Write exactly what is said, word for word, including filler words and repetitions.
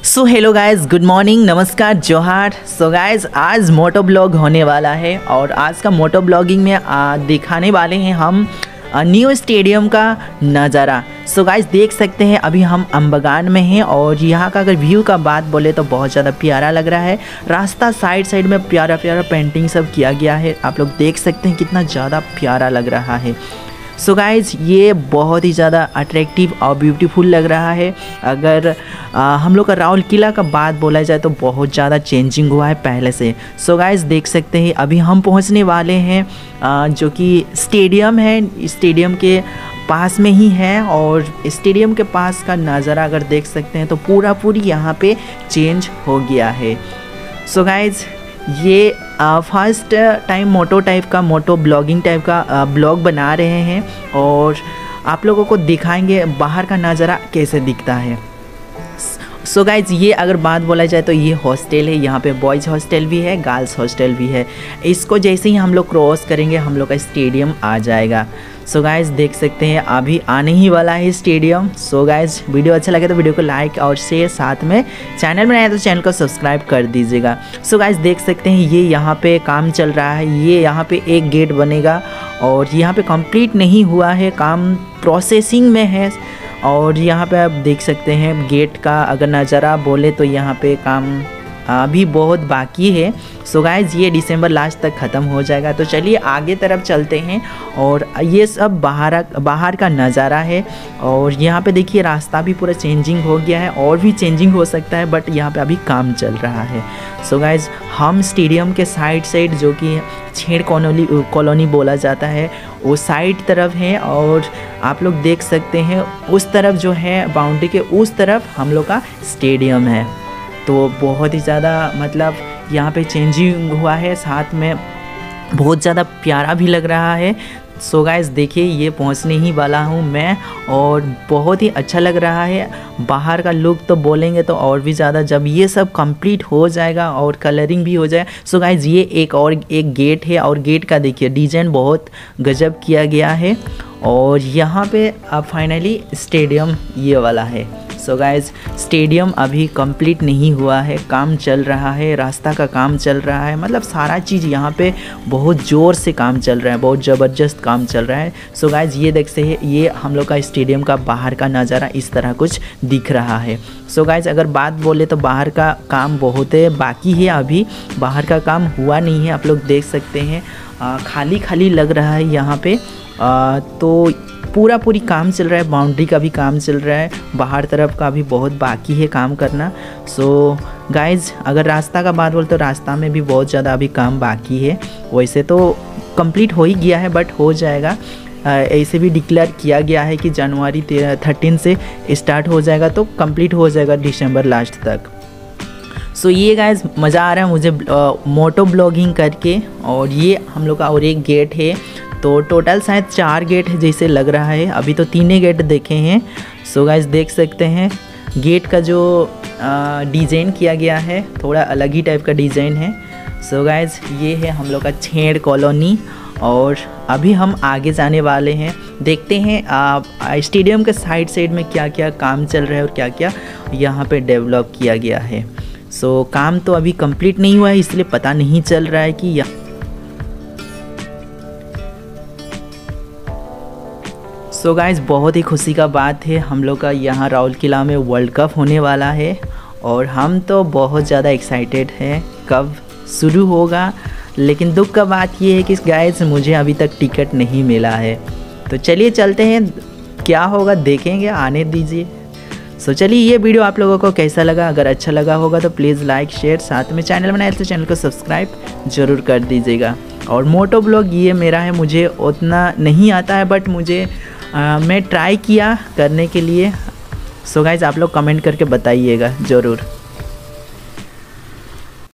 सो hello guys, good morning, नमस्कार, जोहार। So guys, आज मोटो ब्लॉग होने वाला है और आज का मोटो ब्लॉगिंग में आ, दिखाने वाले हैं हम न्यू स्टेडियम का नज़ारा। सो गाइस, देख सकते हैं अभी हम अम्बगान में हैं और यहाँ का अगर व्यू का बात बोले तो बहुत ज़्यादा प्यारा लग रहा है। रास्ता साइड साइड में प्यारा प्यारा पेंटिंग सब किया गया है, आप लोग देख सकते हैं कितना ज़्यादा प्यारा लग रहा है। सो गाइज़, ये बहुत ही ज़्यादा अट्रैक्टिव और ब्यूटीफुल लग रहा है। अगर आ, हम लोग का राउल किला का बात बोला जाए तो बहुत ज़्यादा चेंजिंग हुआ है पहले से। सो गाइज़, देख सकते हैं अभी हम पहुंचने वाले हैं आ, जो कि स्टेडियम है, स्टेडियम के पास में ही है। और स्टेडियम के पास का नज़ारा अगर देख सकते हैं तो पूरा पूरी यहाँ पे चेंज हो गया है। सो गाइज़, ये फर्स्ट टाइम मोटो टाइप का मोटो ब्लॉगिंग टाइप का ब्लॉग बना रहे हैं और आप लोगों को दिखाएंगे बाहर का नज़ारा कैसे दिखता है। सो so गाइज, ये अगर बात बोला जाए तो ये हॉस्टल है, यहाँ पे बॉयज़ हॉस्टल भी है, गर्ल्स हॉस्टल भी है। इसको जैसे ही हम लोग क्रॉस करेंगे हम लोग का स्टेडियम आ जाएगा। सो so गाइज, देख सकते हैं अभी आने ही वाला है stadium. So so guys, video अच्छा लगे तो वीडियो को लाइक और शेयर, साथ में चैनल में आए तो चैनल को सब्सक्राइब कर दीजिएगा। सो so गाइज, देख सकते हैं ये यहाँ पे काम चल रहा है। ये यहाँ पे एक गेट बनेगा और यहाँ पे कंप्लीट नहीं हुआ है, काम प्रोसेसिंग में है। और यहाँ पे आप देख सकते हैं गेट का अगर नज़ारा बोले तो यहाँ पे काम अभी बहुत बाकी है। सो गाइज, ये दिसंबर लास्ट तक ख़त्म हो जाएगा। तो चलिए आगे तरफ चलते हैं और ये सब बाहर बाहर का नज़ारा है। और यहाँ पे देखिए रास्ता भी पूरा चेंजिंग हो गया है और भी चेंजिंग हो सकता है, बट यहाँ पे अभी काम चल रहा है। सो गाइज, हम स्टेडियम के साइड साइड जो कि छेड़ कॉलोनी कॉलोनी बोला जाता है वो साइड तरफ है और आप लोग देख सकते हैं उस तरफ जो है बाउंड्री के उस तरफ हम लोग का स्टेडियम है। तो बहुत ही ज़्यादा मतलब यहाँ पे चेंजिंग हुआ है, साथ में बहुत ज़्यादा प्यारा भी लग रहा है। सो गाइस, देखिए ये पहुँचने ही वाला हूँ मैं और बहुत ही अच्छा लग रहा है। बाहर का लुक तो बोलेंगे तो और भी ज़्यादा जब ये सब कंप्लीट हो जाएगा और कलरिंग भी हो जाए। सो गाइस, ये एक और एक गेट है और गेट का देखिए डिज़ाइन बहुत गजब किया गया है। और यहाँ पे अब फाइनली स्टेडियम ये वाला है। सो गाइज, स्टेडियम अभी कंप्लीट नहीं हुआ है, काम चल रहा है, रास्ता का काम चल रहा है, मतलब सारा चीज़ यहाँ पे बहुत ज़ोर से काम चल रहा है, बहुत ज़बरदस्त काम चल रहा है। सो गाइज, ये देख से ये हम लोग का स्टेडियम का बाहर का नज़ारा इस तरह कुछ दिख रहा है। सो गाइज, अगर बात बोले तो बाहर का काम बहुत है बाकी है, अभी बाहर का काम हुआ नहीं है। आप लोग देख सकते हैं आ, खाली खाली लग रहा है यहाँ पे। आ, तो पूरा पूरी काम चल रहा है, बाउंड्री का भी काम चल रहा है, बाहर तरफ का भी बहुत बाकी है काम करना। सो गाइज़, अगर रास्ता का बात बोले तो रास्ता में भी बहुत ज़्यादा अभी काम बाकी है। वैसे तो कंप्लीट हो ही गया है बट हो जाएगा। ऐसे भी डिक्लेयर किया गया है कि जनवरी थर्टीन से स्टार्ट हो जाएगा तो कंप्लीट हो जाएगा दिसंबर लास्ट तक। सो so, ये गाइज मज़ा आ रहा है मुझे मोटो ब्लॉगिंग करके। और ये हम लोग का और एक गेट है, तो टोटल शायद चार गेट है जैसे लग रहा है, अभी तो तीन गेट देखे हैं। सो गाइज, देख सकते हैं गेट का जो डिज़ाइन किया गया है थोड़ा अलग ही टाइप का डिज़ाइन है। सो गाइज, ये है हम लोग का छेड़ कॉलोनी और अभी हम आगे जाने वाले हैं। देखते हैं स्टेडियम के साइड साइड में क्या क्या काम चल रहा है और क्या क्या यहाँ पे डेवलप किया गया है। सो so, काम तो अभी कंप्लीट नहीं हुआ है इसलिए पता नहीं चल रहा है कि यह सो so गाइज, बहुत ही खुशी का बात है, हम लोग का यहाँ राउल किला में वर्ल्ड कप होने वाला है और हम तो बहुत ज़्यादा एक्साइटेड हैं कब शुरू होगा। लेकिन दुख का बात ये है कि गाइज मुझे अभी तक टिकट नहीं मिला है। तो चलिए चलते हैं, क्या होगा देखेंगे, आने दीजिए। सो so, चलिए ये वीडियो आप लोगों को कैसा लगा, अगर अच्छा लगा होगा तो प्लीज़ लाइक शेयर, साथ में चैनल बनाए तो चैनल को सब्सक्राइब ज़रूर कर दीजिएगा। और मोटो ब्लॉग ये मेरा है, मुझे उतना नहीं आता है बट मुझे आ, मैं ट्राई किया करने के लिए। सो गाइज, आप लोग कमेंट करके बताइएगा ज़रूर।